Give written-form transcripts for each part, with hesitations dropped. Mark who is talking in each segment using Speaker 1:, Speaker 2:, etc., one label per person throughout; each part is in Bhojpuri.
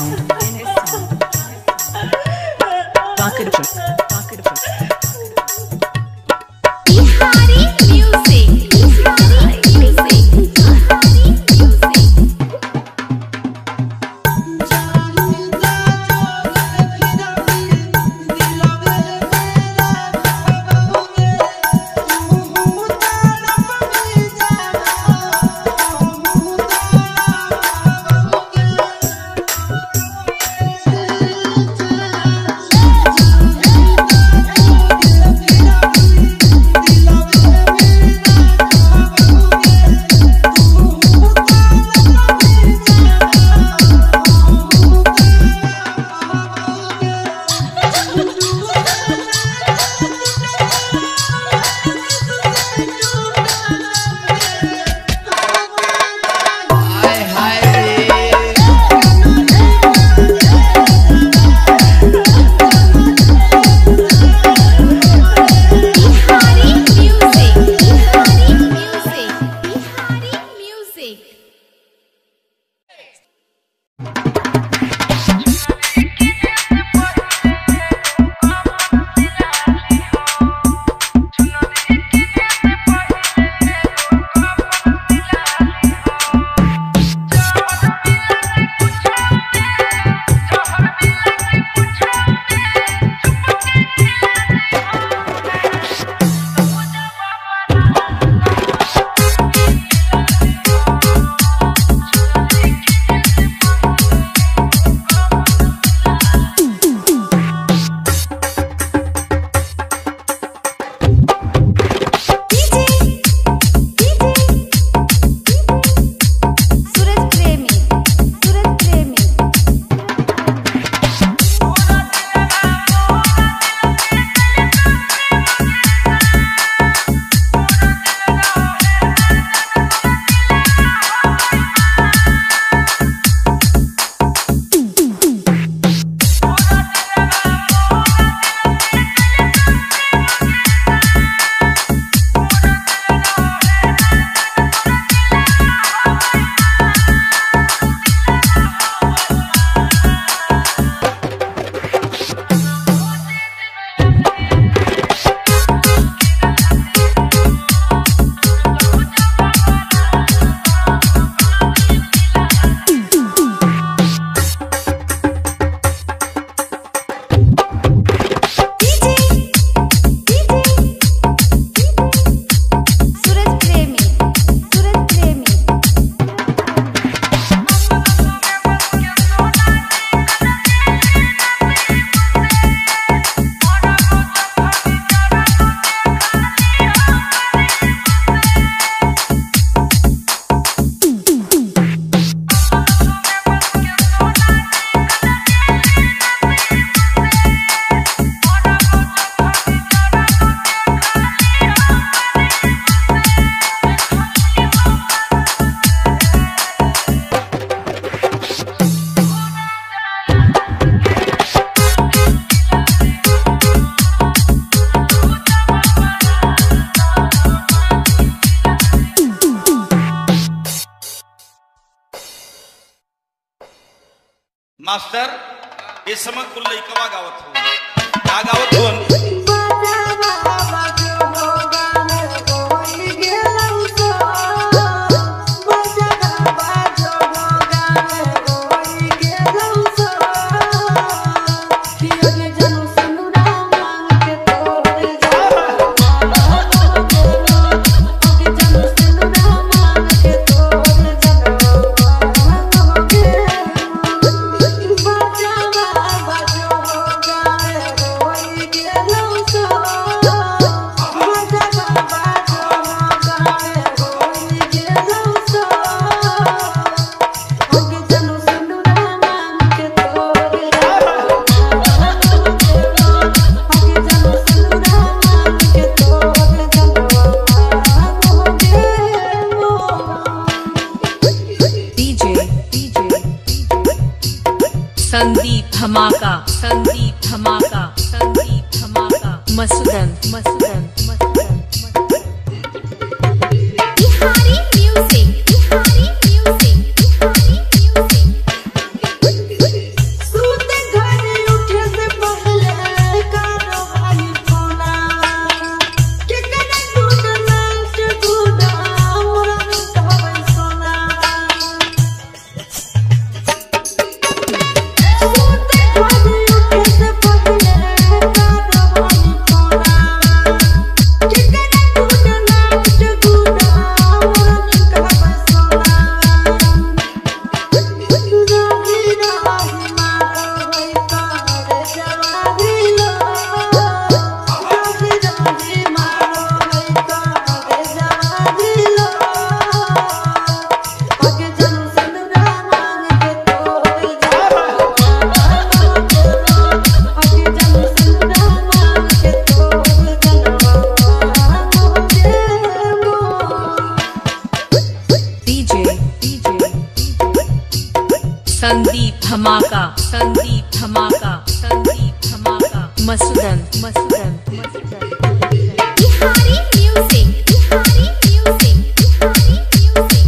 Speaker 1: sound.
Speaker 2: Bihari music. Bihari music.
Speaker 3: Master इस समय कुल लइकवा गावत हो का गावत हो
Speaker 4: Sandeep Dhamaka, Sandeep Dhamaka, Sandeep Dhamaka, Masudan Masudan Masudan
Speaker 2: Bihari music, Bihari music, Bihari music.
Speaker 4: Sandeep Dhamaka, Sandeep Dhamaka, Masudan Masudan Masudan.
Speaker 2: Bihari music, Bihari music, Bihari music.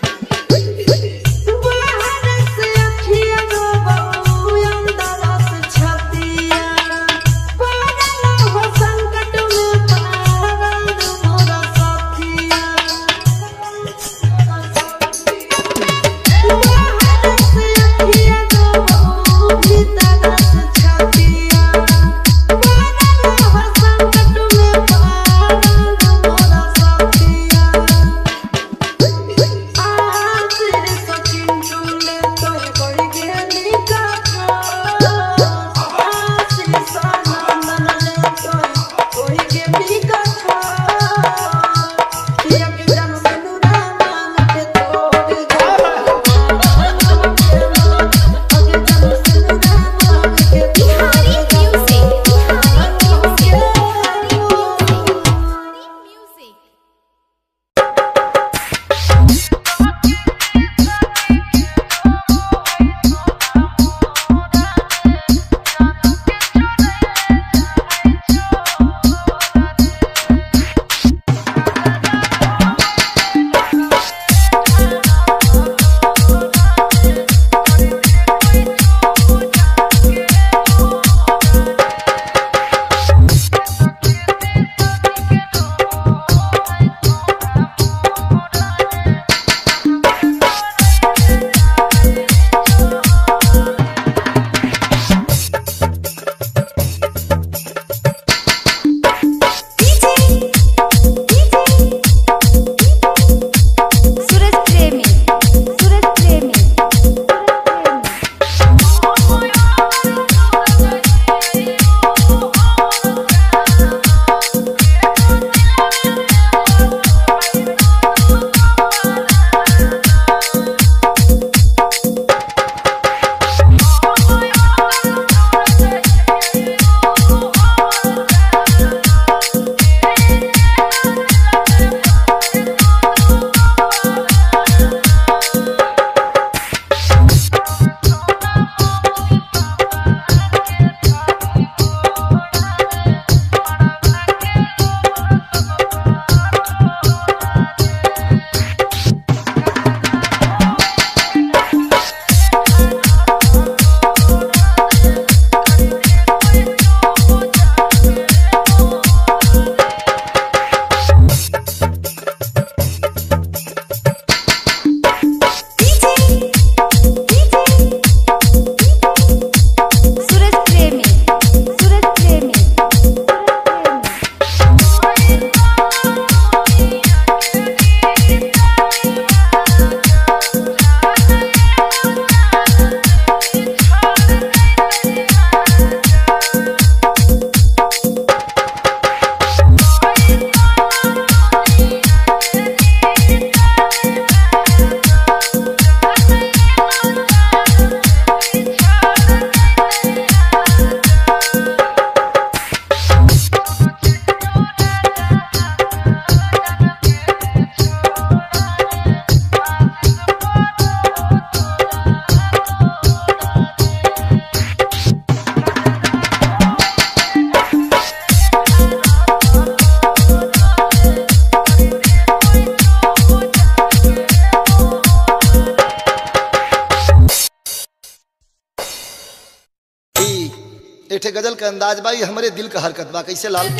Speaker 1: एठे गजल का अंदाज बा, हमारे दिल का हरकत बा। कैसे लाल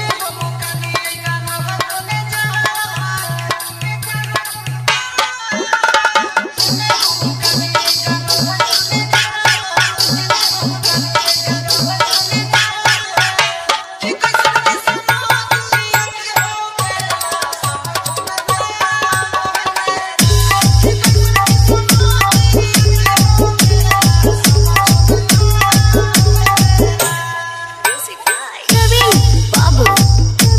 Speaker 2: बाबू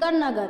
Speaker 5: शंकर नगर।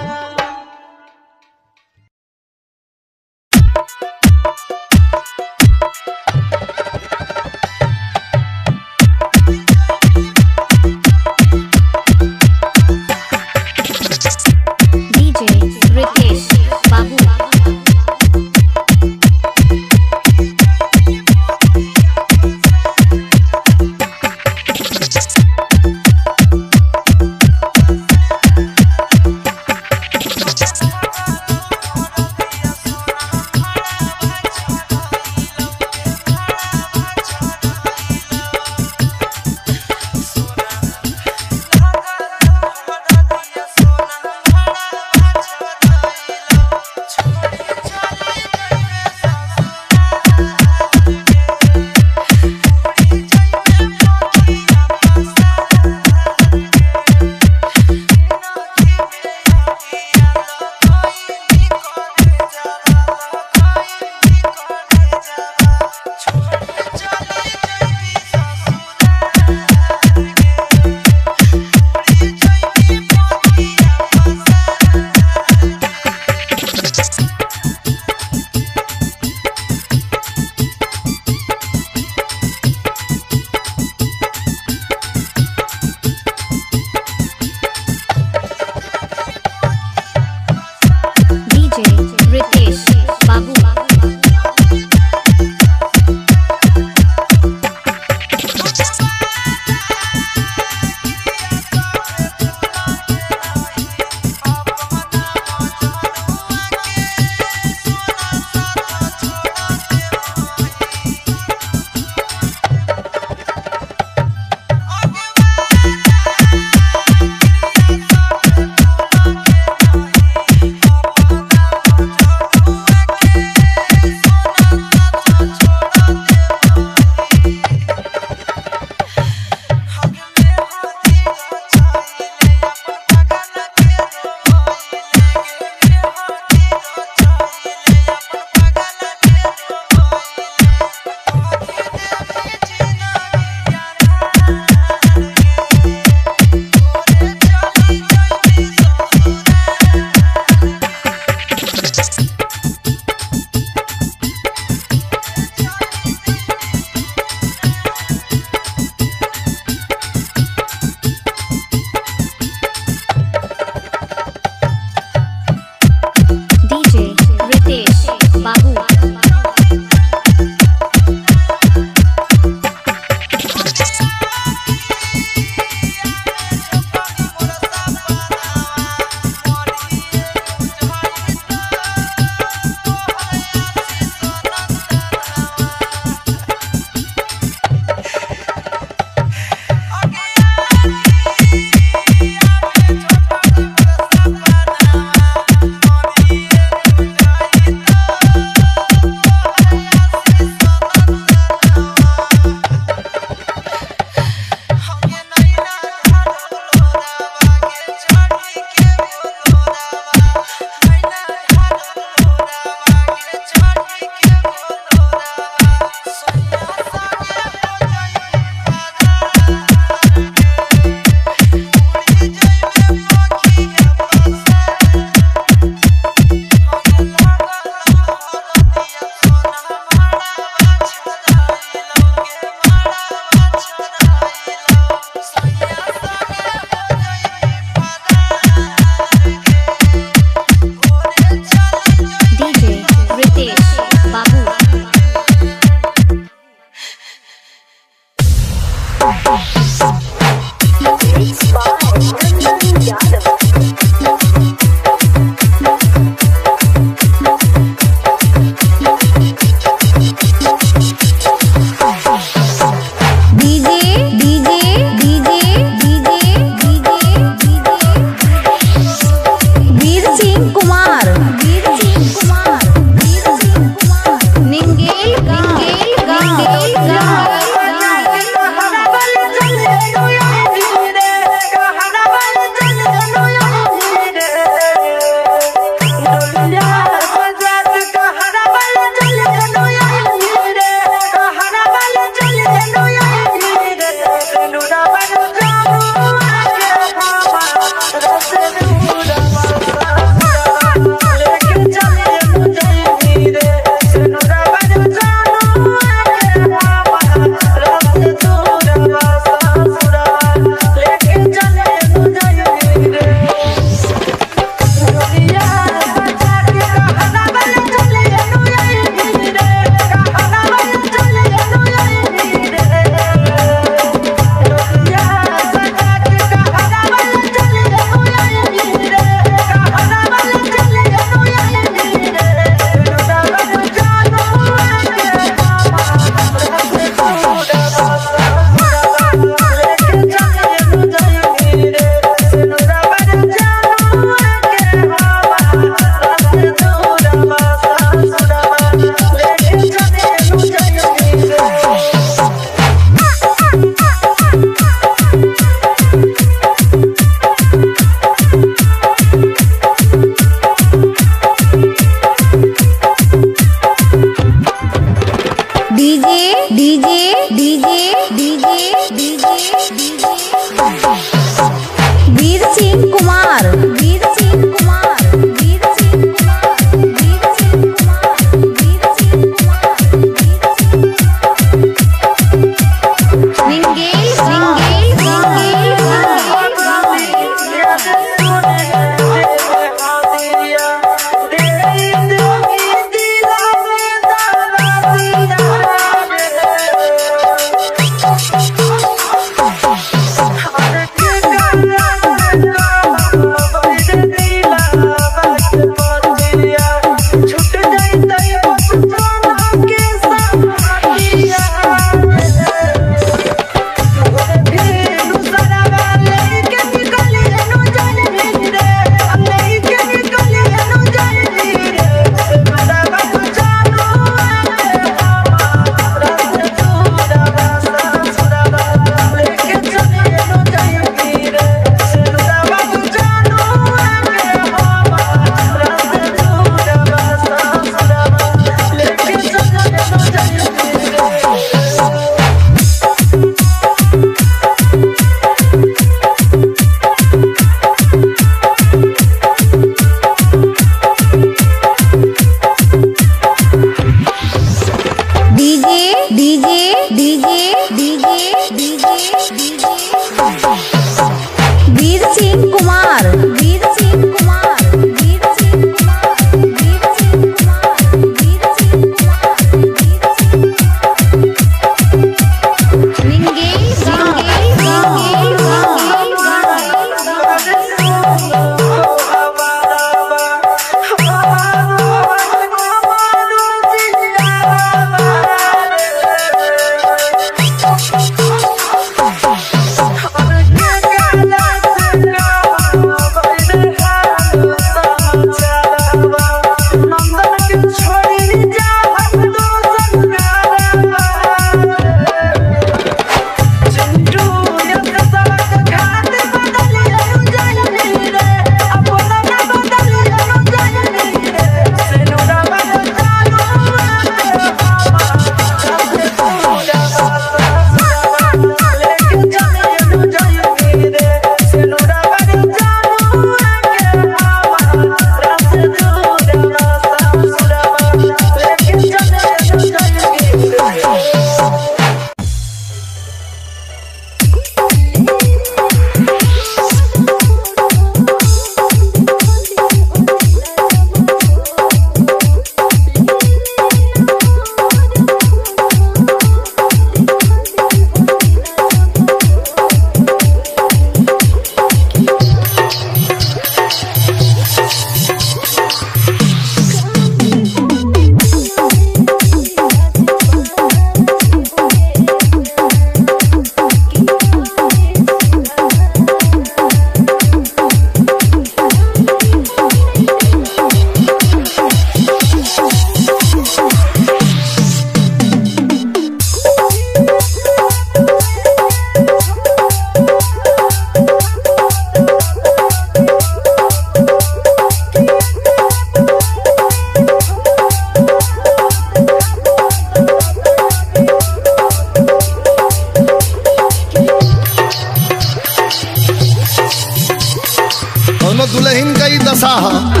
Speaker 1: दुल्हन का ही दशा है।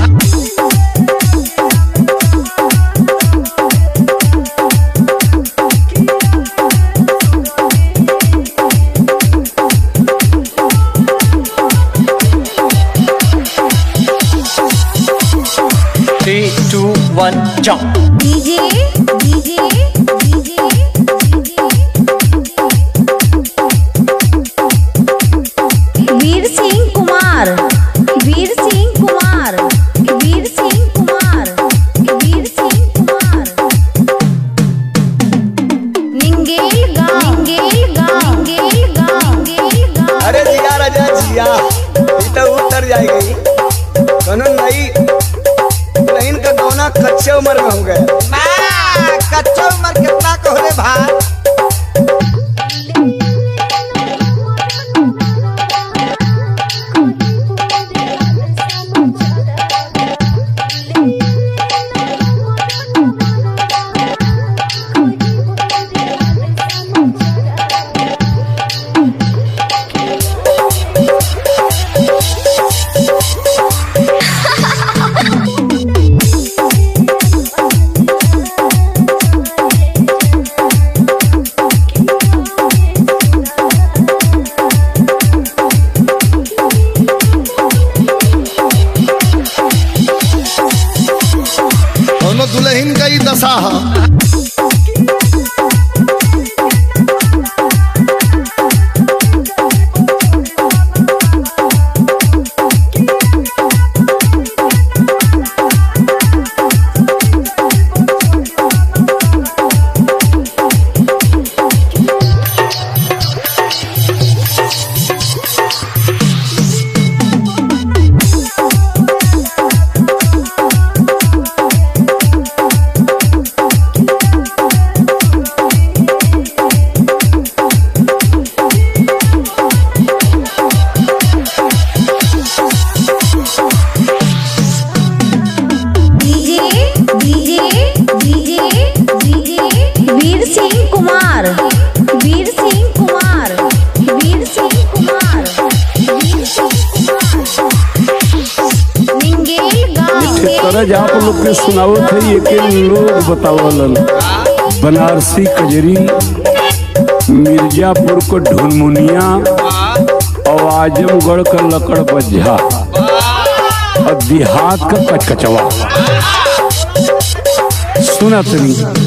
Speaker 2: DJ DJ DJ Veer Singh Kumar Veer Singh Kumar Veer Singh Kumar Veer Singh Kumar निंगेल गाँव
Speaker 5: अरे जिया राजा जिया तो उतर जाएगी कौन नहीं का गौना कच्चे उम्र में हो गए। कच्चे उम्र कितना कहले भाई
Speaker 1: दुल्हन का ही दशा है।
Speaker 6: आप लोग के सुनावत है एक लोग बतावलन बनारसी कजरी मिर्जापुर को ढुनमुनिया और आजमगढ़ का लकड़ बज्झा और देहात का कचकचवा सुना तनी।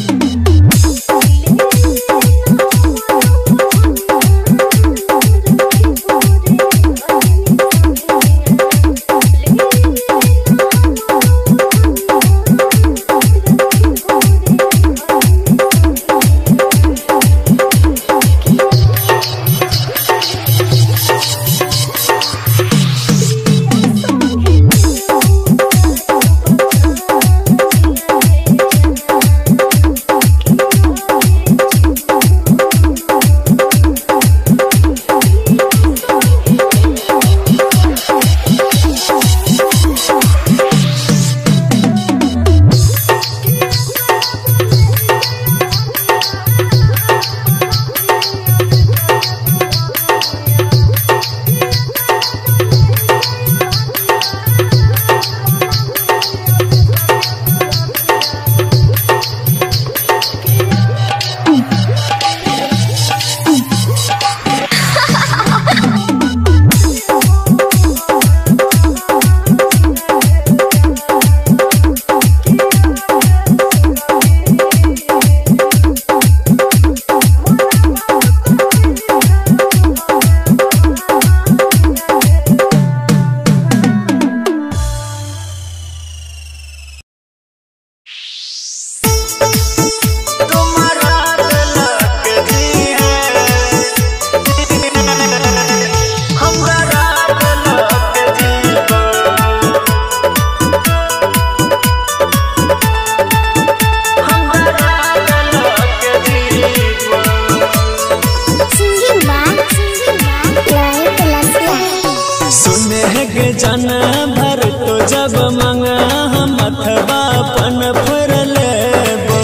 Speaker 7: जन भर तो जब मंगा हम अथवा पन फर लेबो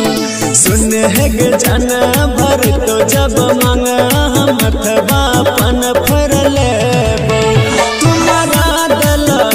Speaker 7: सुन है जन भर तो जब मंगा हम अथवा पन फर लेबो तुम्हारा दल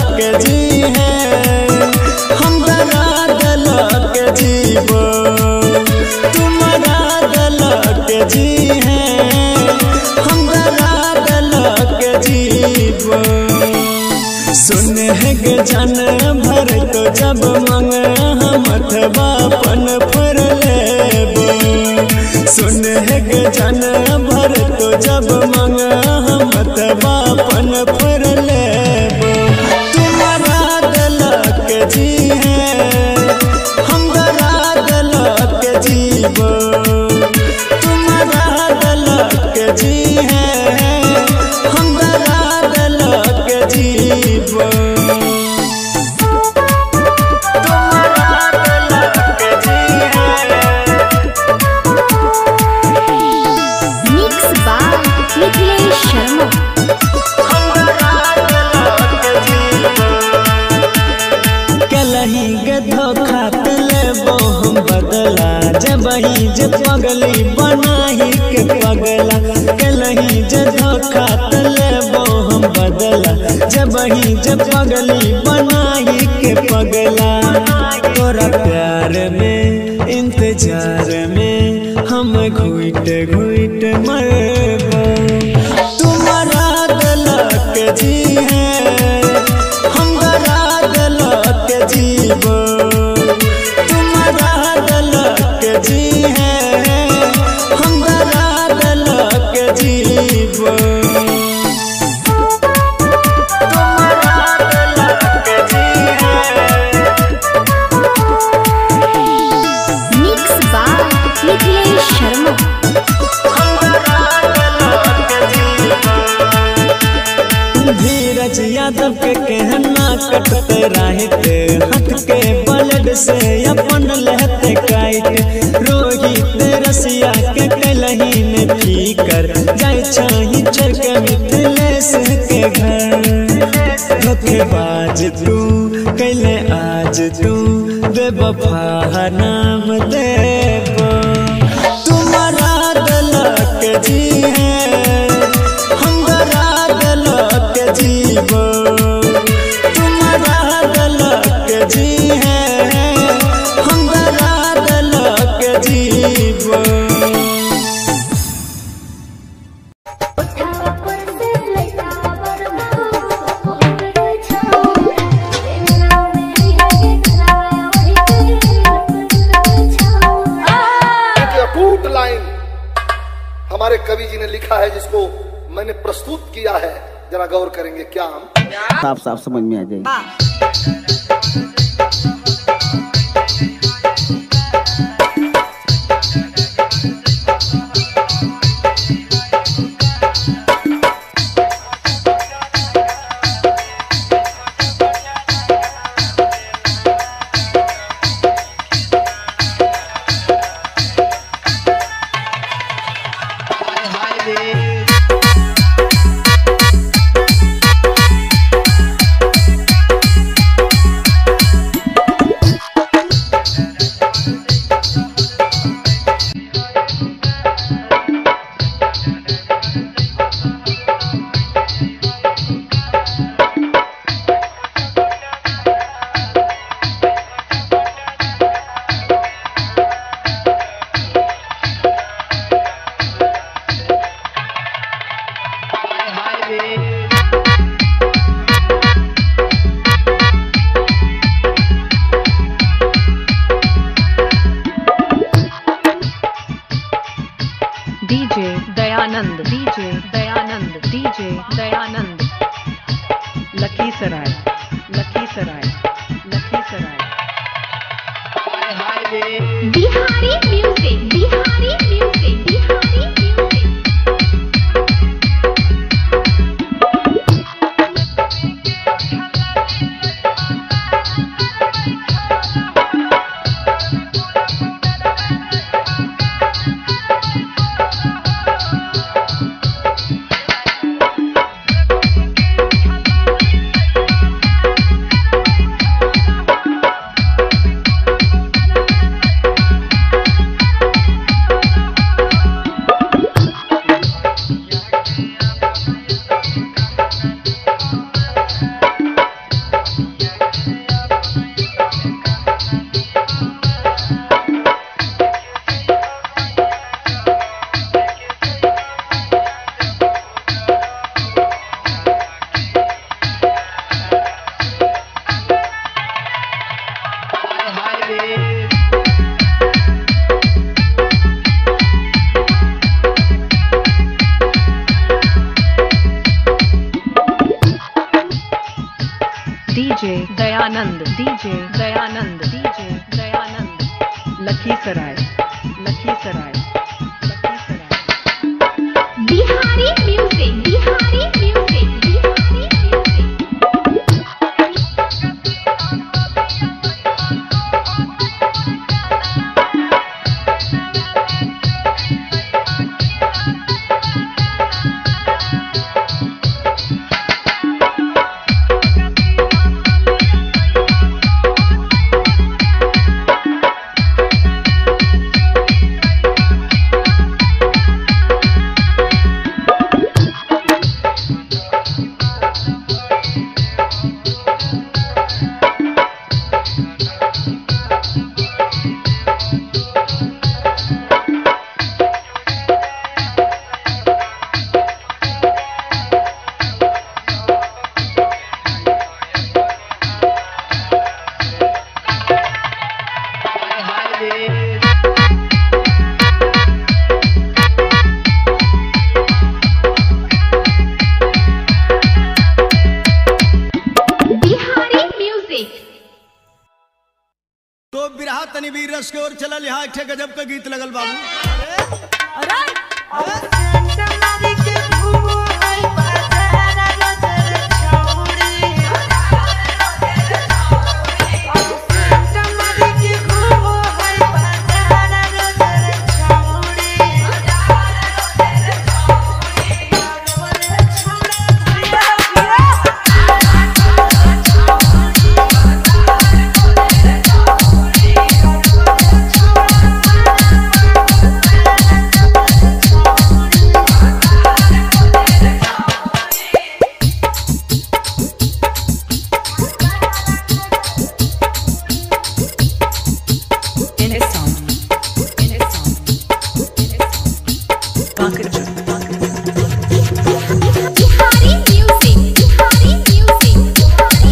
Speaker 7: है गे जान भर तो जब मंग हम अथवा पन फर लेबो सुन है गे जान भर तो जब मंग हम अथवा पन फर लेबो तुम्हारा दिल के जी है हम डरा दिल के जीवो तुम्हारा दिल के जी है हम डरा दिल के जीवो
Speaker 2: मिक्स बाय मिथिलेश शर्मा।
Speaker 7: कलही के धोखा लेबो हम बदला जबही जे पगली बनाही के पगला कलही जे धोखा लेबो हम बदला जबही जे पगली बनाही के पगला तोरा प्यार में इंतजार में हम घुट घुट मरबो तुम्हारा दिल के जी है हम डरा दिल के जीवो तुम्हारा दिल के जी है हम डरा दिल के जीवो तुम्हारा दिल के जी है
Speaker 2: मिक्स बाय मिथिलेश शर्मा।
Speaker 7: धीरज यादव के कहना कटते रहते हट के ब्लड से अपन लहते काट रोहित रसिया के कलही में फीकर जाय चाही चढ़ के मिथिलेश के घर धोखेबाज तू कैले आज तू बेवफा नाम देबो तुम्हारा दिल के जी है हम डरा दिल के जीवो तुम्हारा दिल के जी है हम डरा दिल के जीवो
Speaker 1: एक अटूट लाइन हमारे कवि जी ने लिखा है जिसको मैंने प्रस्तुत किया है, जरा गौर करेंगे क्या हम?
Speaker 5: साफ साफ समझ में आ जाएगी।
Speaker 4: Lakhisarai Lakhisarai Lakhisarai
Speaker 2: Bihari music Bihari music Bihari music.
Speaker 4: Dayanand DJ Dayanand DJ Dayanand Lakhisarai Lakhisarai Lakhisarai
Speaker 2: Bihari music Bihari music Bihari music
Speaker 5: तो बिरहा तनी वीर रस के ओर चलल यहाँ एक ठे गजब का गीत लगल बाबू।
Speaker 2: Bihari music Bihari music Bihari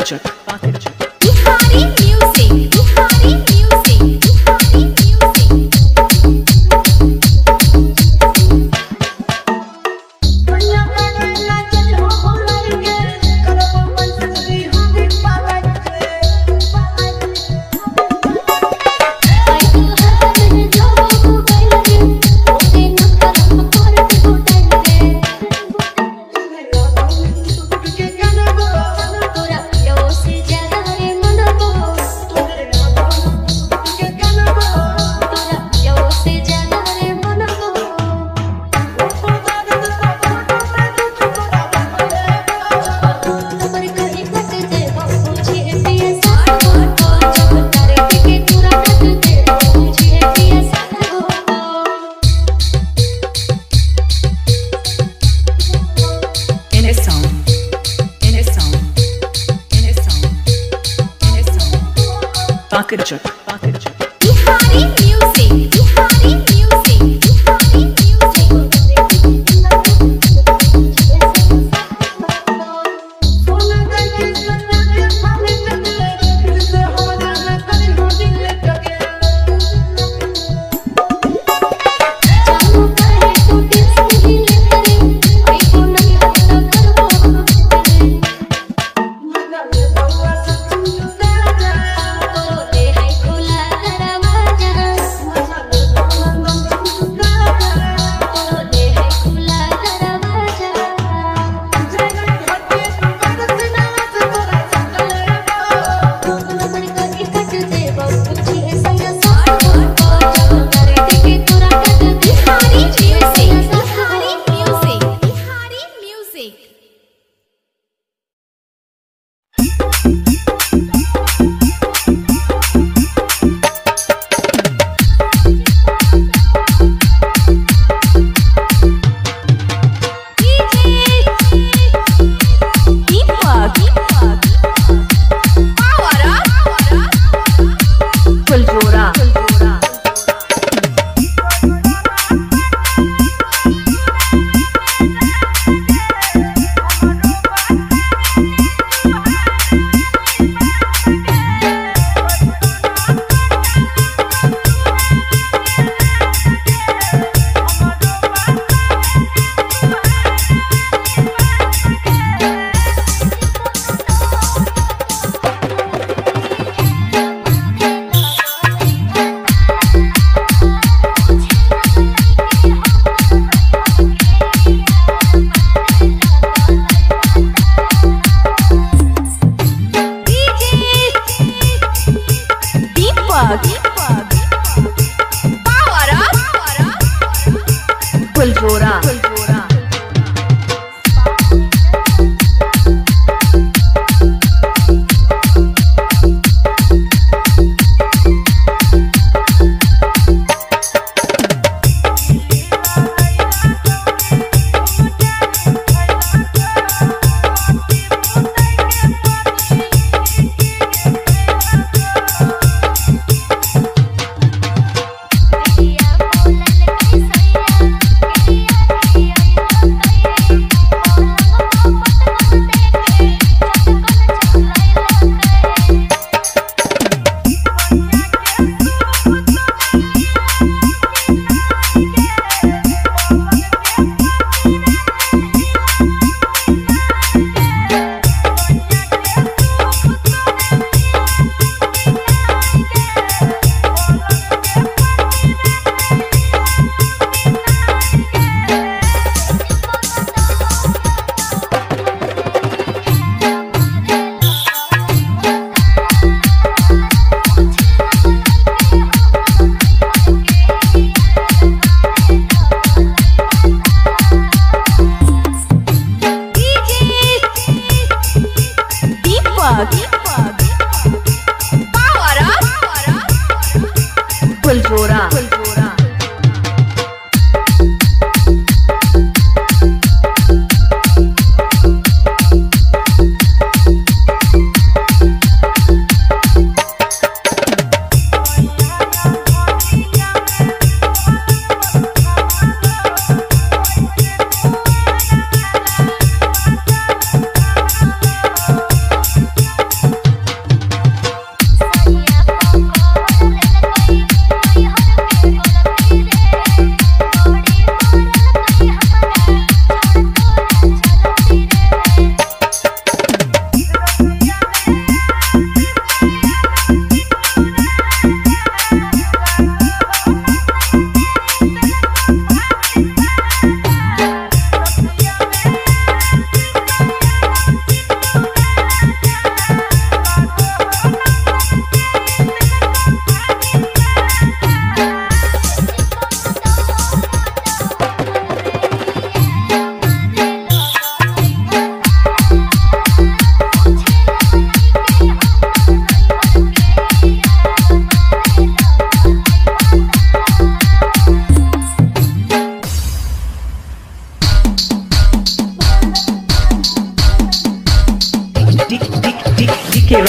Speaker 4: Pakirchak, Pakirchak.
Speaker 2: Bihari music, Bihari music, Bihari music.
Speaker 4: Pakirchak, Pakirchak.
Speaker 2: Bihari music, Bihari music, Bihari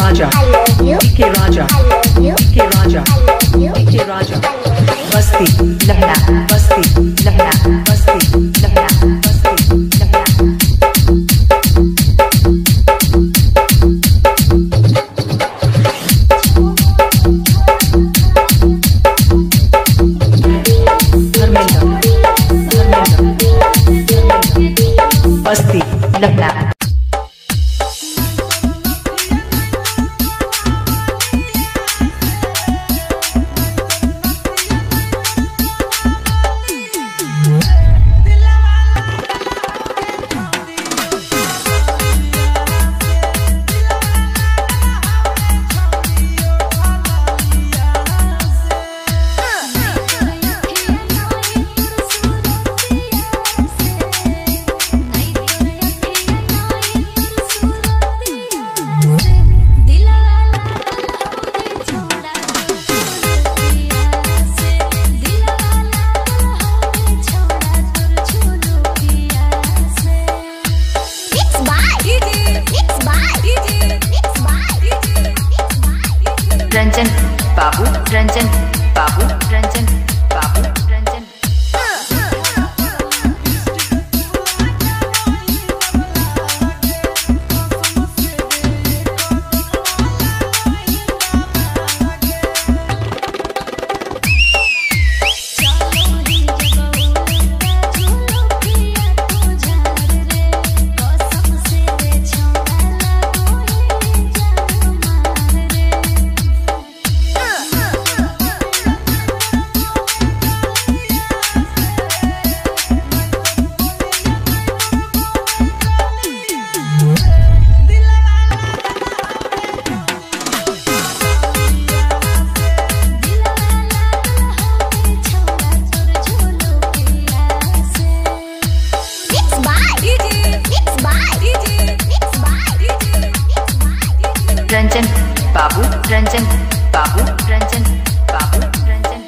Speaker 4: Raja, DK Raja, DK Raja, DK Raja. Basti, Lahna, Basti, Lahna, Basti, Lahna, Basti, Lahna. Basti, Lahna. Ranjan Babu, Ranjan Babu, Ranjan Babu, Ranjan. Ranjan Babu, Ranjan Babu, Ranjan Babu, Ranjan.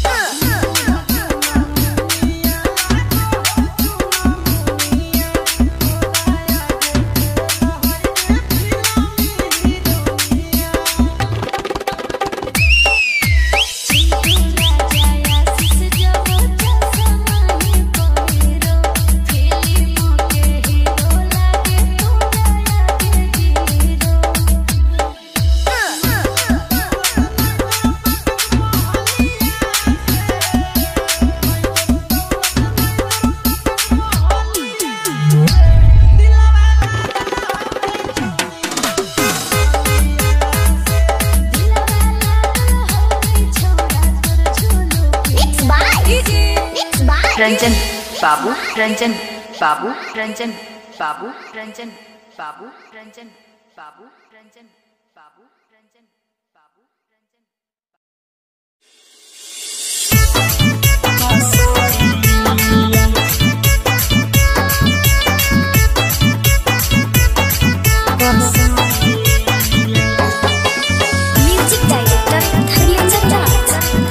Speaker 4: Ranjan Babu, Ranjan Babu, Ranjan Babu, Ranjan Babu, Ranjan Babu, Ranjan Babu, Ranjan Babu, Ranjan.
Speaker 2: Music director Dharmendra Raj.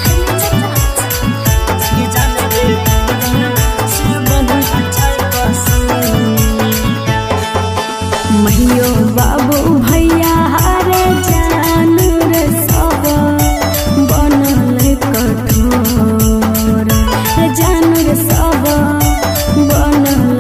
Speaker 8: महियो बाबू भैया हरे जान रे सब बनल कठोर रे जान रे सब बनल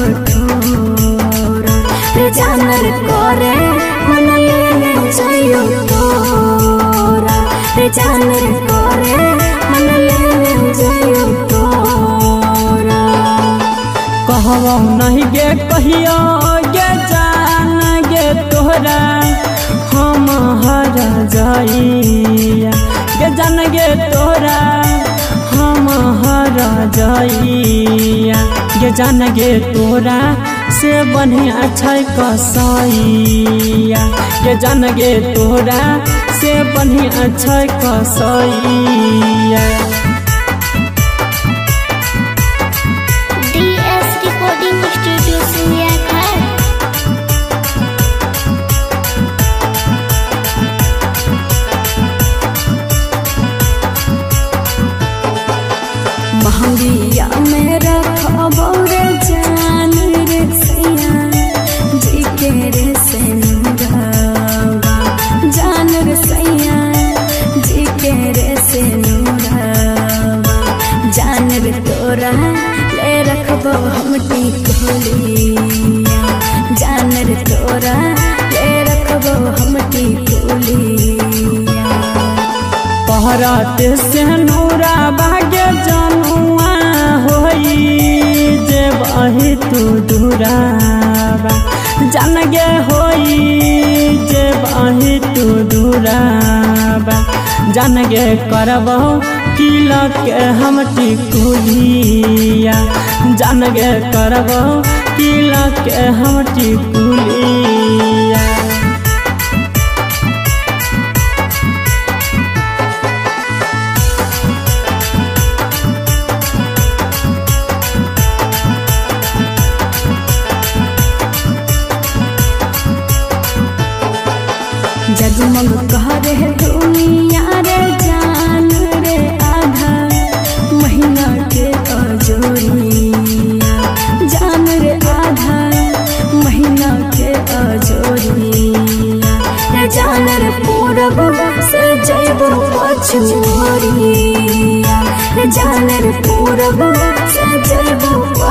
Speaker 8: कठोर रे जान रे करे मन ले जइयो तोरा रे जान रे करे मन ले जइयो तोरा
Speaker 7: कहवा नहीं गे कहियो गे जान गे तोहरा हम हर जाइया गे जान गे तोरा हम हर जाइया गे जान गे तोरा से बढ़िया छै कसैया गे जान गे तोरा से बढ़िया छै कसैया
Speaker 2: DS Recording Studio Suryaghat.
Speaker 8: महंगिया में रखबो रे जान रे सैया जी के रे से नुरावा
Speaker 7: भरत से नूरा भाग्य जनुआ होई जे बही तू दूराबा जान गे होई जे बही तू दूराबा जान गे करबो किला के हम टिकुलिया जान गे करबो किला के हम टिकुलिया।
Speaker 8: जगमग कह रहे दुनिया रे जान रे आधा महीना के अजोरिया जान रे आधा महीना के अजोरिया जान रे पूरब से जैब पछुरिया जान रे पूरब से जैब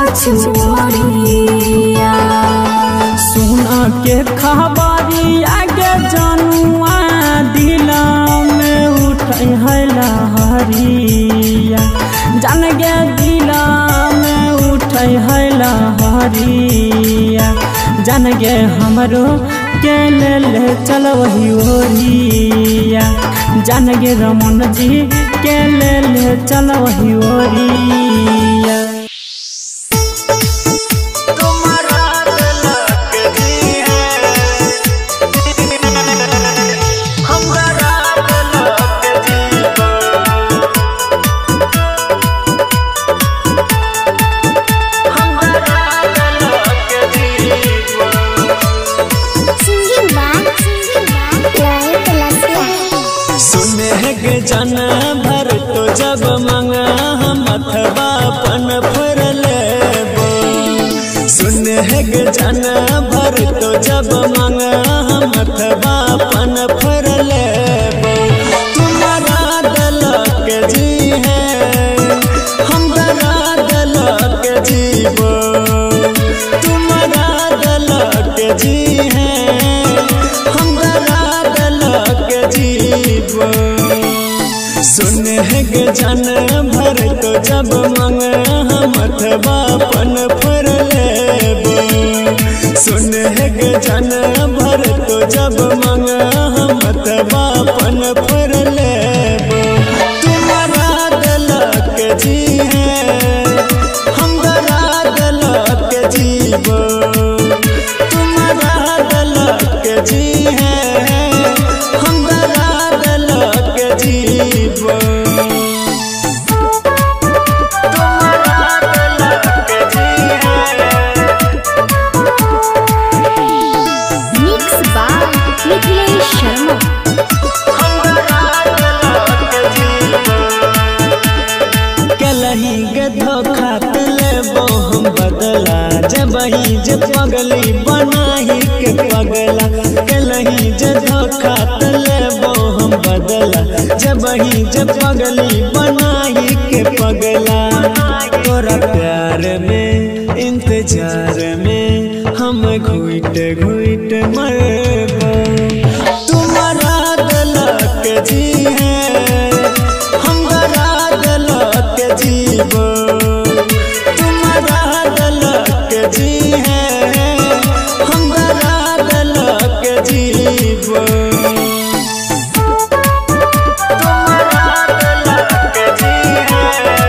Speaker 8: पछुरिया।
Speaker 7: सोना के खबारी आगे जनुआ दिला में उठे है लहरिया जान गे दिला में उठे है लहरिया जान गे हमरो के ले चल वही ओरिया जान गे रमन जी के ले चल वही ओरिया। जन भर तो जब मंगा हम अथवा पन फर लेबो सुने है जन भर तो जब मंगा हम अथवा पन फर लेबो तुम्हारा दलक जी है हमरा दलक जीवो तुम्हारा दलक जी है हमरा दलक जीवो सुने है जन भर तो जब मंगा हम अथवा पन फर लेबो सुने है जन भर तो जब मंगा हम अथवा पन फर लेबो तुम्हारा दलक जी है हमरा दलक जीवो तुम्हारा दलक जी है हमरा दलक जीवो। धोखा लेबो हम बदला जबही जे पगली बनाही के पगला कलही जे धोखा लेबो हम बदला जबही जे पगली बनाही के पगला तोरा प्यार में इंतजार में हम घुट घुट मरबो तुम्हारा दलक जी है हमरा दलक जीवो तुम्हारा दलक जी है हमरा दलक जीवो तुम्हारा दलक जी है।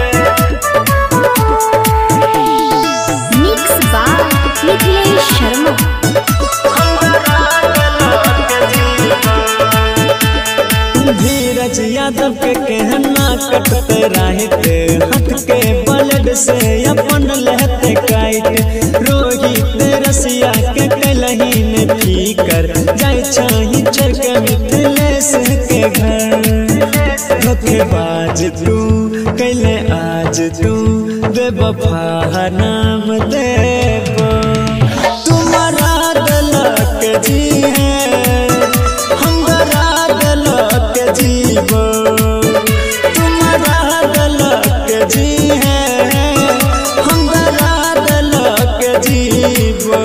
Speaker 2: Mix by Mithilesh Sharma.
Speaker 7: धीरज यादव के कहना कटते रहते हट के ब्लड से अपन लहते काट रोहित रसिया के कलही में फीकर जाय चाही चर के मिथिलेश के घर धोखेबाज तू कैले आज तू बेवफा नाम देबो तुम्हारा दलक जी है हमरा दलक जीवो तुम्हारा दलक जी है हमरा दलक जीवो।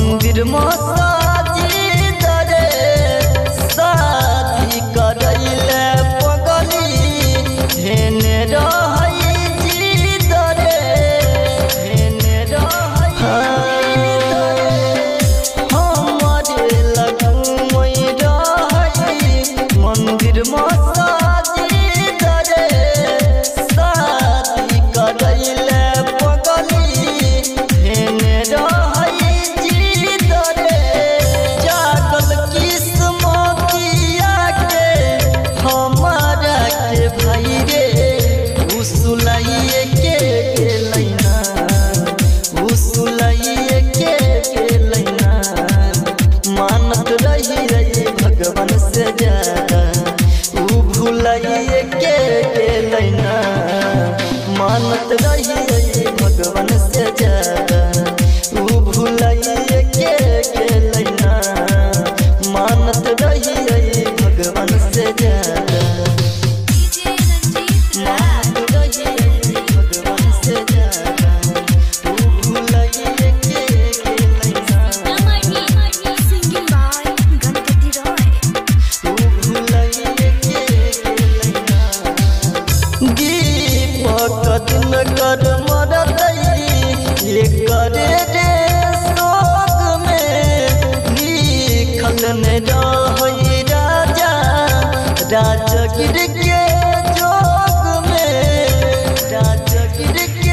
Speaker 9: मंदिर मसाजी दरे शादी करैले पगली हेने रहै जी दरे हेने रहै हमारे लगुमै रहै मंदिर मसाजी दरे शादी करैले पगली हेने रहै जी दरे जागल किस्मतिया के हमारा के भाई रे उसुलाइए के गेलैना उसुलाइए के गेलैना मानत रही रही भगवान से ज्यादा ऊ भुलाइए के गेलैना मानत रही रही भगवान से ज्यादा ऊ भुलाइए के गेलैना मानत रही रही भगवान से ज्यादा मानत रही रही भगवान से ज्यादा ऊ भुलाइए के गेलैना ऊ भुलाइए के गेलैना दीपक दिन कर मरतई ये करे रे शोक में लिखल ने रहै राजा राजगिर के जोग में राजगिर के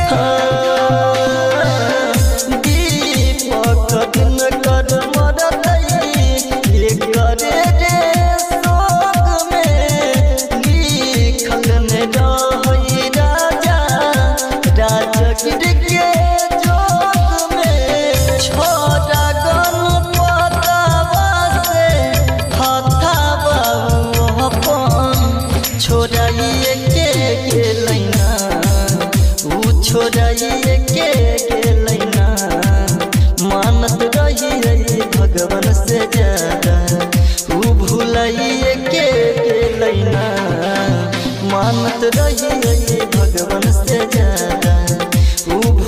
Speaker 9: दीपक दिन कर मरतई ये करे रे शोक में लिखल ने रहै राजा राजगिर के जोग में छोरा गणपतवा से हथावा अपन छोराइए के गेलैना ऊ छोराइए के गेलैना मानत रही रही भगवान से ज्यादा ऊ भुलाइए के गेलैना मानत रही रही भगवान से ज्यादा ऊ